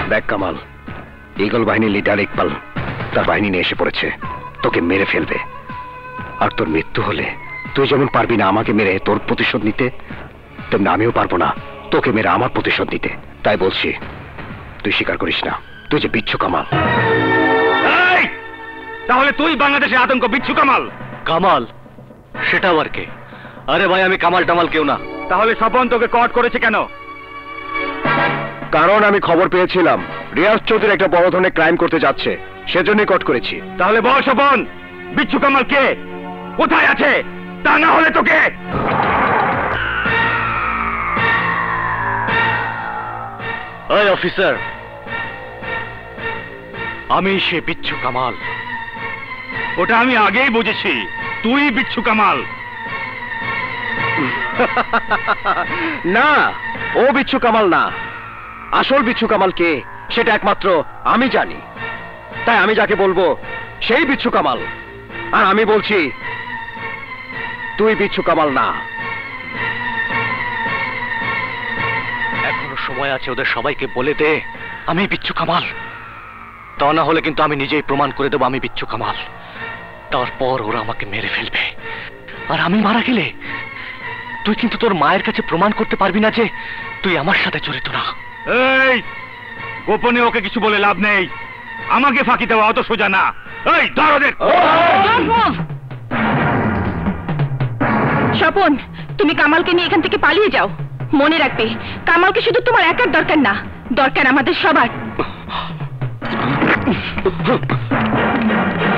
দেখ কামাল, ঈগল বাহিনীর লিডার ইকবাল তার বাহিনী নিয়ে এসে পড়েছে, তোকে মেরে ফেলবে। আর তোর মৃত্যু হলে তুই যেমন পারবি না আমাকে মেরে তোর প্রতিশোধ নিতে, তেমনি আমিও পারবো না তোকে মেরে আমার প্রতিশোধ নিতে। তাই বলছি, তুই স্বীকার করিস না তুই যে বিচ্ছু কামাল। তাহলে তুই বাংলাদেশের আতঙ্ক বিচ্ছু কামাল? কামাল? সেটা আবার কে? আরে ভাই, আমি কামাল টামাল কেউ না। তাহলে স্বপন তোকে কট করেছে কেন? কারণ আমি খবর পেয়েছিলাম রিয়াজ চৌধুরী একটা বড় ধরনের ক্রাইম করতে যাচ্ছে, সেজন্যই কট করেছি। তাহলে বল স্বপন, বিচ্ছু কামাল কে, কোথায় আছে? তা না হলে তোকে। ওই অফিসার, আমি সে বিচ্ছু কামাল। ওটা আমি আগেই বুঝেছি, তুই বিচ্ছু কামাল। না, ও বিচ্ছু কামাল না। আসল বিচ্ছু কামাল কে সেটা একমাত্র আমি জানি। তাই আমি যাকে বলবো সেই বিচ্ছু কামাল। আর আমি বলছি তুই বিচ্ছু কামাল না। এখনো সময় আছে, ওদের সবাইকে বলে দে আমি বিচ্ছু কামাল। তা না হলে কিন্তু আমি নিজেই প্রমাণ করে দেবো আমি বিচ্ছু কামাল। তারপর ওরা আমাকে মেরে ফেলবে। আর আমি মারা গেলে তুই কিন্তু তোর মায়ের কাছে প্রমাণ করতে পারবি না যে তুই আমার সাথে জড়িত না। এই, গোপনে ওকে কিছু বলে লাভ নেই, আমাকে ফাঁকি দেওয়া অত সোজা না। এই ধর ওদের। স্বপন, তুমি কামালকে নিয়ে এখান থেকে পালিয়ে যাও। মনে রাখবে, কামালকে শুধু তোমার একার দরকার না, দরকার আমাদের সবার।